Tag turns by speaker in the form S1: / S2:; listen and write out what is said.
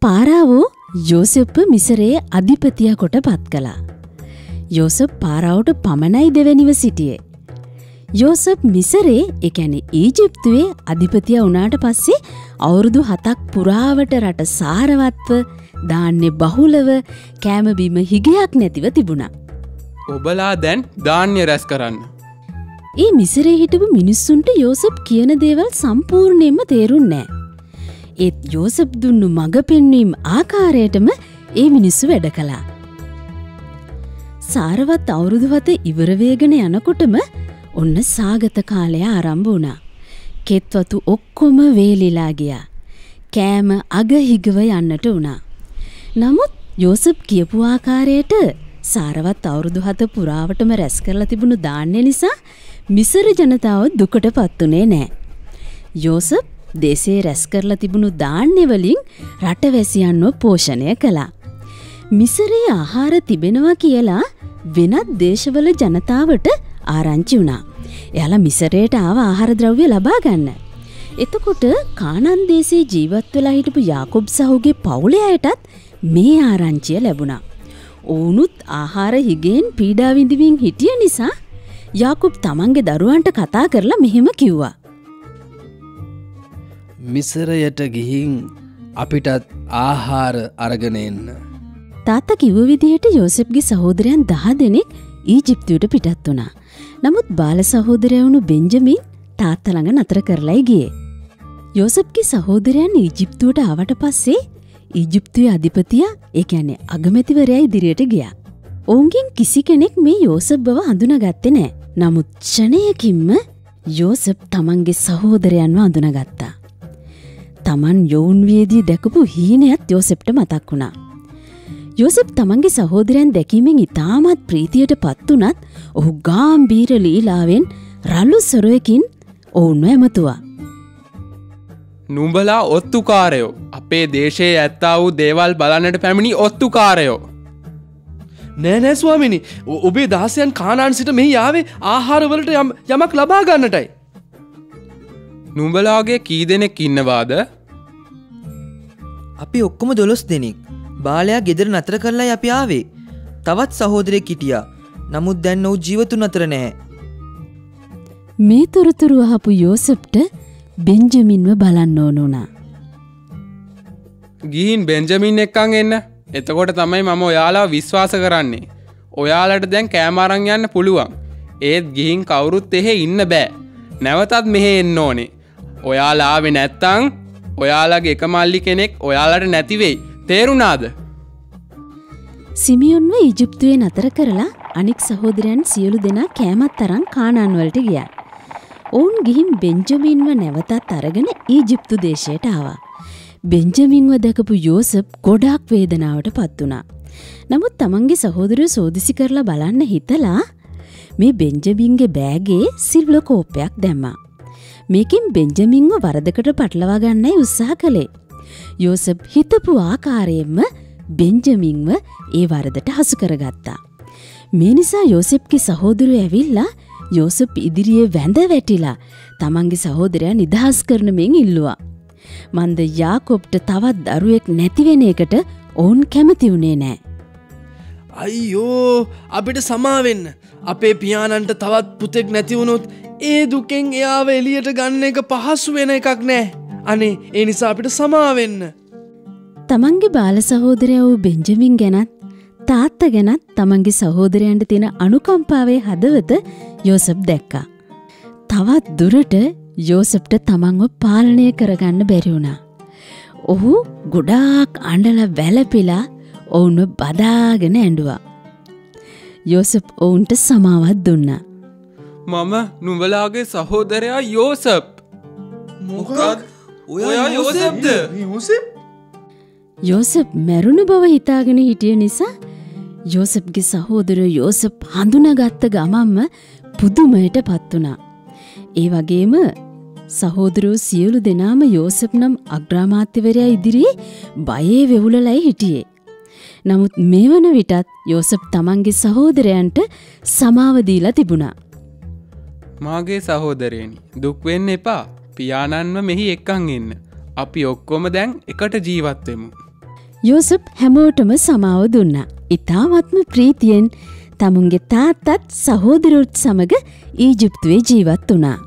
S1: පාරාවෝ යෝසෙප් මිසරයේ අධිපතියා කොට පත් කළා. යෝසෙප් පාරාවට පමණයි දෙවැනිව සිටියේ. යෝසෙප් මිසරේ ඒ කියන්නේ ඊජිප්තුවේ අධිපතියා වුණාට පස්සේ අවුරුදු 7ක් පුරාවට රට සාරවත්ව ධාන්‍ය බහුලව කෑම බීම හිගයක් නැතිව තිබුණා.
S2: ඔබලා දැන් ධාන්‍ය රැස් කරන්න.
S1: ඒ මිසරේ හිටපු මිනිස්සුන්ට යෝසෙප් කියන දේවල් සම්පූර්ණයෙන්ම තේරුන්නේ නැහැ. ඒත් යෝසෙප් දුන්නු මඟ පෙන්වීම ආකාරයටම ඒ මිනිස්සු වැඩ කළා. සාරවත් අවුරුදු 7 ඉවර වේගන යනකොටම ඔන්න සාගත කාලය ආරම්භ වුණා. කෙත්වතු ඔක්කොම වේලිලා ගියා. කෑම අගහිගව යන්නට වුණා. නමුත් යෝසෙප් කියපු ආකාරයට සාරවත් අවුරුදු 7 පුරාවටම රැස් කරලා තිබුණු ධාන්‍ය නිසා මිසර ජනතාව දුකටපත් උනේ නැහැ. යෝසෙප් දේශේ රැස් කරලා තිබුණු ධාන්‍ය වලින් රටවැසියන්ව පෝෂණය කළා. මිසරේ ආහාර තිබෙනවා කියලා වෙනත් දේශවල ජනතාවට ආරංචි වුණා. එයාලා මිසරයට ආව ආහාර ද්‍රව්‍ය ලබා ගන්න. එතකොට කානාන් දේශේ ජීවත් වෙලා හිටපු යාකොබ් සහෝගේ පවුලේ අයටත් මේ ආරංචිය ලැබුණා. ඔවුනුත් ආහාර හිගෙන් පීඩා විඳින්මින් හිටිය නිසා යාකොබ් තමන්ගේ දරුවන්ට කතා කරලා මෙහෙම කිව්වා.
S3: මිසරයට ගිහින් අපිටත් ආහාර අරගෙන එන්න.
S1: තාත්තා කිව්ව විදිහට යෝසෙප්ගේ සහෝදරයන් 10 දෙනෙක් ඊජිප්තුවට පිටත් වුණා. නමුත් බාල සහෝදරයා වුණු බෙන්ජමින් තාත්තා ළඟ නතර කරලායි ගියේ. යෝසෙප්ගේ සහෝදරයන් ඊජිප්තුවට ආවට පස්සේ ඊජිප්තුවේ අධිපතියා ඒ කියන්නේ අගමැතිවරයා ඉදිරියට ගියා. ඔවුන්ගෙන් කිසි කෙනෙක් මේ යෝසෙප් බව හඳුනාගත්තේ නැහැ. නමුත් ක්ෂණයකින්ම යෝසෙප් තමන්ගේ සහෝදරයන්ව හඳුනාගත්තා. තමන් යොවුන් වියේදී දැකපු හීනයත් යෝසෙප්ට මතක් වුණා. යෝසෙප් තමන්ගේ සහෝදරයන් දැකීමෙන් ඉතාමත් ප්‍රීතියට පත් වුණත් ඔහු ගාම්භීර ලීලාවෙන් රළු සොරයකින් ඔවුන්ව ඇමතුවා.
S2: නුඹලා ඔත්තුකාරයෝ, අපේ දේශයේ ඇත්තා වූ දේවල් බලන්නට පැමිණි ඔත්තුකාරයෝ.
S3: නෑ ස්වාමිනි, ඔබේ දාසයන් කානාන් සිට මෙහි ආවේ ආහාරවලට යමක් ලබා ගන්නටයි.
S2: නුඹලාගේ කී දෙනෙක් ඉන්නවාද?
S4: අපි ඔක්කොම 12 දෙනෙක්. බාලයා ගෙදර නතර කරලායි අපි ආවේ. තවත් සහෝදරයෙක් හිටියා. නමුත් දැන් ඔහු ජීවතුන් අතර නැහැ.
S1: මේ තොරතුරු අහපු යෝසෙප්ට බෙන්ජමින්ව බලන්න ඕන වුණා.
S2: ගිහින් බෙන්ජමින් එක්කන් එන්න. එතකොට තමයි මම ඔයාලා විශ්වාස කරන්නේ. ඔයාලට දැන් කෑම අරන් යන්න පුළුවන්. ඒත් ගිහින් කවුරුත් එහෙ ඉන්න බෑ. නැවතත් මෙහෙ එන්න ඕනේ. ඔයාලා ආවේ නැත්තම් ඔයාලගේ එක මල්ලි කෙනෙක් ඔයාලට නැති වෙයි. තේරුණාද?
S1: සිමියොන්ව ඊජිප්තුවේ නතර කරලා අනික් සහෝදරයන් සියලු දෙනා කෑමත් අරන් කානාන් වලට ගියා. ඔවුන් ගිහින් බෙන්ජමින්ව නැවතත් අරගෙන ඊජිප්තු දේශයට ආවා. බෙන්ජමින්ව දැකපු යෝසෙප් ගොඩාක් වේදනාවට පත් වුණා. නමුත් තමන්ගේ සහෝදරයෝ සෝදිසි කරලා බලන්න හිතලා මේ බෙන්ජමින්ගේ බෑගේ සිල්වර් කෝප්පයක් දැම්මා. මේකෙන් බෙන්ජමින්ව වරදකට පටලවා ගන්නයි උත්සාහ කළේ. යෝසෙප් හිතපු ආකාරයෙන්ම බෙන්ජමින්ව ඒ වරදට හසු කරගත්තා. මේ නිසා යෝසෙප්ගේ සහෝදරයෝ ඇවිල්ලා යෝසෙප් ඉදිරියේ වැඳ වැටිලා තමන්ගේ සහෝදරයා නිදහස් කරන මෙන් ඉල්ලුවා. මන්ද යාකොබ්ට තවත් දරුවෙක් නැති වෙන එකට ඔවුන් කැමති වුණේ නැහැ.
S3: අයියෝ, අපිට සමා වෙන්න. අපේ පියාණන්ට තවත් පුතෙක් නැති වුණොත් ඒ දුකෙන් එයාව එළියට ගන්න එක පහසු වෙන එකක් නෑ. අනේ ඒ නිසා අපිට සමා වෙන්න.
S1: තමන්ගේ බාල සහෝදරයා වූ බෙන්ජමින් ගැනත් තාත්තා ගැනත් තමන්ගේ සහෝදරයන්ට තියෙන අනුකම්පාවේ හදවත යෝසෙප් දැක්කා. තවත් දුරට යෝසෙප්ට තමන්ව පාලනය කරගන්න බැරි වුණා. ඔහු ගොඩාක් අඬලා වැළපිලා ඔවුන්ව බදාගෙන ඇඬුවා. යෝසෙප් ඔවුන්ට සමාවක් දුන්නා.
S2: මම නුඹලාගේ සහෝදරයා යෝසෙප්.
S3: මොකක්ද? ඔයා යෝසෙප්ද?
S1: යෝසෙප් මැරුණු බව හිතාගෙන හිටිය නිසා යෝසෙප්ගේ සහෝදරයෝ යෝසෙප් හඳුනාගත්ත ගමන්ම පුදුමයට පත් වුණා. ඒ වගේම සහෝදරයෝ සියලු දෙනාම යෝසෙප් නම් අග්‍රාමාත්‍යවරයා ඉදිරියේ බයේ වෙවුලලයි හිටියේ. නමුත් මේ වන විටත් යෝසෙප් තමන්ගේ සහෝදරයන්ට සමාව දීලා තිබුණා.
S2: මාගේ සහෝදරයනි, දුක් වෙන්න එපා. පියාණන්ව මෙහි එක්කන් එන්න. අපි ඔක්කොම දැන් එකට ජීවත් වෙමු.
S1: යෝසප් හැමෝටම සමාව දුන්නා. ඉතාමත්ම ප්‍රීතියෙන් තමුන්ගේ තාත්තත් සහෝදරොත් සමග ඊජිප්තුවේ ජීවත් වුණා.